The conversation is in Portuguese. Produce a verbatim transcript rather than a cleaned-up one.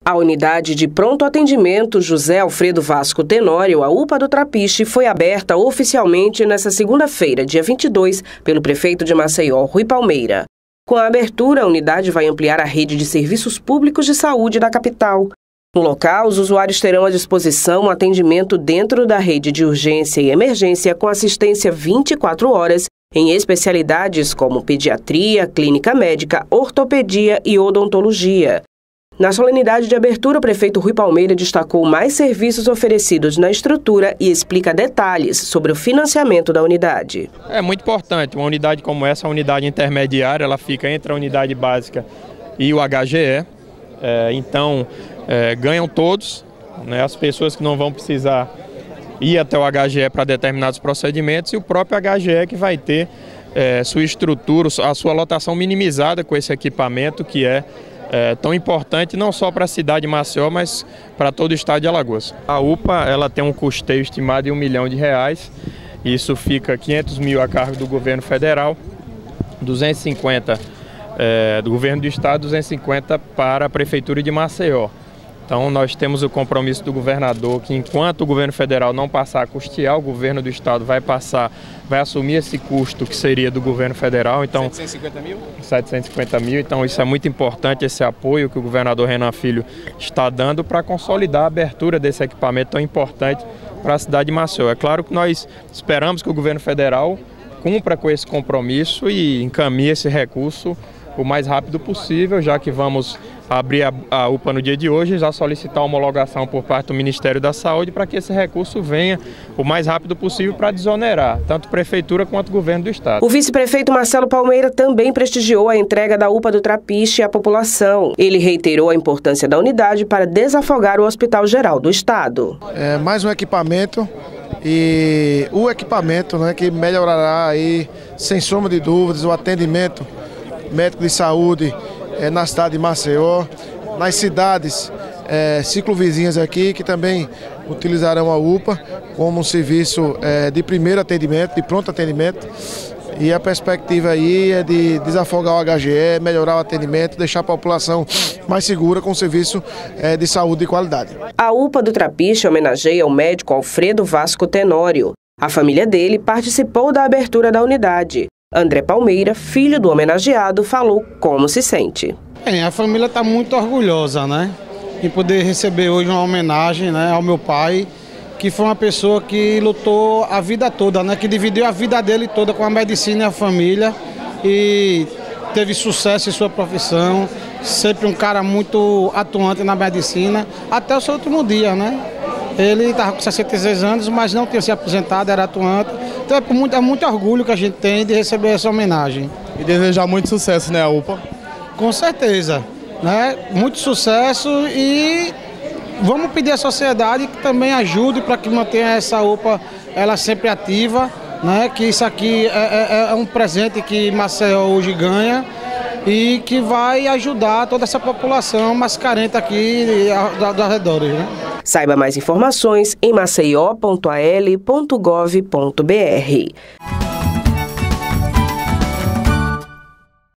A unidade de pronto atendimento José Alfredo Vasco Tenório, a UPA do Trapiche, foi aberta oficialmente nesta segunda-feira, dia vinte e dois, pelo prefeito de Maceió, Rui Palmeira. Com a abertura, a unidade vai ampliar a rede de serviços públicos de saúde da capital. No local, os usuários terão à disposição um atendimento dentro da rede de urgência e emergência com assistência vinte e quatro horas em especialidades como pediatria, clínica médica, ortopedia e odontologia. Na solenidade de abertura, o prefeito Rui Palmeira destacou mais serviços oferecidos na estrutura e explica detalhes sobre o financiamento da unidade. É muito importante, uma unidade como essa, a unidade intermediária, ela fica entre a unidade básica e o H G E, é, então é, ganham todos, né, as pessoas que não vão precisar ir até o H G E para determinados procedimentos e o próprio H G E que vai ter é, sua estrutura, a sua lotação minimizada com esse equipamento que é É, tão importante não só para a cidade de Maceió, mas para todo o estado de Alagoas. A UPA ela tem um custeio estimado de um milhão de reais, isso fica quinhentos mil a cargo do governo federal, duzentos e cinquenta é, do governo do estado, duzentos e cinquenta para a prefeitura de Maceió. Então nós temos o compromisso do governador que enquanto o governo federal não passar a custear, o governo do estado vai passar, vai assumir esse custo que seria do governo federal. Então, setecentos e cinquenta mil? setecentos e cinquenta mil, então isso é muito importante, esse apoio que o governador Renan Filho está dando para consolidar a abertura desse equipamento tão importante para a cidade de Maceió. É claro que nós esperamos que o governo federal cumpra com esse compromisso e encaminhe esse recurso o mais rápido possível, já que vamos abrir a, a UPA no dia de hoje, já solicitar a homologação por parte do Ministério da Saúde para que esse recurso venha o mais rápido possível para desonerar tanto a Prefeitura quanto o Governo do Estado. O vice-prefeito Marcelo Palmeira também prestigiou a entrega da UPA do Trapiche à população. Ele reiterou a importância da unidade para desafogar o Hospital Geral do Estado. É mais um equipamento e o equipamento, né, que melhorará aí, sem sombra de dúvidas, o atendimento médico de saúde é, na cidade de Maceió, nas cidades é, ciclovizinhas aqui, que também utilizarão a UPA como um serviço é, de primeiro atendimento, de pronto atendimento. E a perspectiva aí é de desafogar o H G E, melhorar o atendimento, deixar a população mais segura com o serviço é, de saúde de qualidade. A UPA do Trapiche homenageia o médico Alfredo Vasco Tenório. A família dele participou da abertura da unidade. André Palmeira, filho do homenageado, falou como se sente. Bem, a família está muito orgulhosa, né, em poder receber hoje uma homenagem, né, ao meu pai, que foi uma pessoa que lutou a vida toda, né, que dividiu a vida dele toda com a medicina e a família e teve sucesso em sua profissão, sempre um cara muito atuante na medicina, até o seu último dia, né. Ele estava com sessenta e seis anos, mas não tinha se aposentado, era atuante. Então é muito, é muito orgulho que a gente tem de receber essa homenagem. E desejar muito sucesso, né, a UPA? Com certeza, né? Muito sucesso e vamos pedir à sociedade que também ajude para que mantenha essa UPA ela sempre ativa, né? Que isso aqui é, é, é um presente que Maceió hoje ganha e que vai ajudar toda essa população mais carente aqui dos arredores, né? Saiba mais informações em maceió ponto a l ponto gov ponto br.